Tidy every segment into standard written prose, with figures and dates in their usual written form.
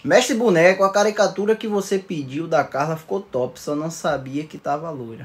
Mestre Boneco, a caricatura que você pediu da Carla ficou top, só não sabia que tava loira.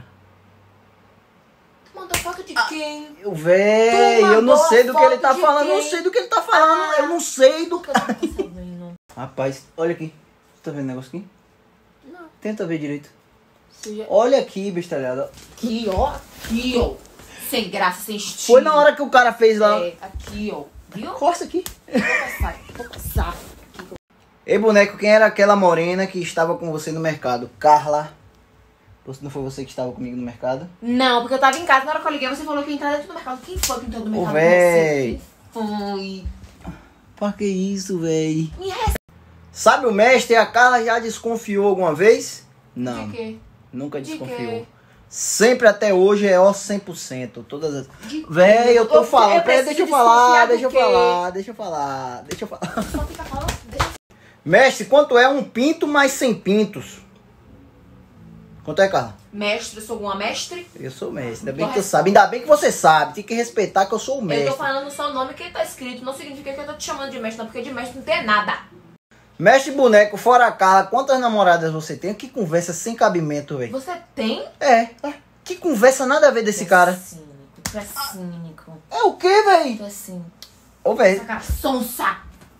Tu mandou foto de quem? Eu não sei do que ele tá falando, eu não sei do que ele tá falando, eu não sei do que... Rapaz, olha aqui. Você tá vendo o negócio aqui? Não. Tenta ver direito. Sim. Olha aqui, bestalhada. Aqui, ó. Aqui, ó. Sem graça, sem estilo. Foi na hora que o cara fez lá. É, aqui, ó. Viu? Costa aqui. Vou passar. Ei, boneco, quem era aquela morena que estava com você no mercado? Carla. Não foi você que estava comigo no mercado? Não, porque eu tava em casa, na hora que eu liguei, você falou que ia entrar dentro do mercado. Quem foi que entrou no mercado? Ô, véi. Foi. Pra que isso, véi? Me responde. Sabe o mestre, a Carla já desconfiou alguma vez? Não. De quê? Nunca De desconfiou. quê? Sempre até hoje é ó 100%. Todas as... De Véi, eu tô falando. Peraí, preciso deixa eu falar, desconfiar deixa eu falar. Só fica falando. Deixa. Mestre, quanto é um pinto mais 100 pintos? Quanto é, Carla? Mestre, eu sou uma mestre? Eu sou mestre, ainda bem que tu sabe. Ainda bem que você sabe. Tem que respeitar que eu sou o mestre. Eu tô falando só o nome que tá escrito. Não significa que eu tô te chamando de mestre, não. Porque de mestre não tem nada. Mestre Boneco, fora a Carla, quantas namoradas você tem? Que conversa sem cabimento, velho. Você tem? É. Que conversa nada a ver desse cara. Cínico. Tu é cínico. É o quê, velho? Tu é cínico. Ô, velho. Essa cara sonsa.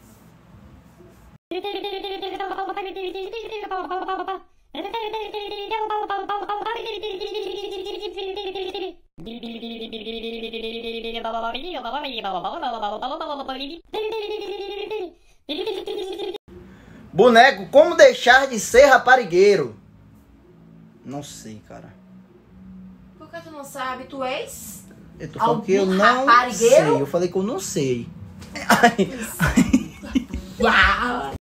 Boneco, como deixar de ser raparigueiro? Não sei, cara. Por que tu não sabe? Tu és? Eu tô falando que eu Algum não raparigueiro? sei. Eu falei que eu não sei. Uau!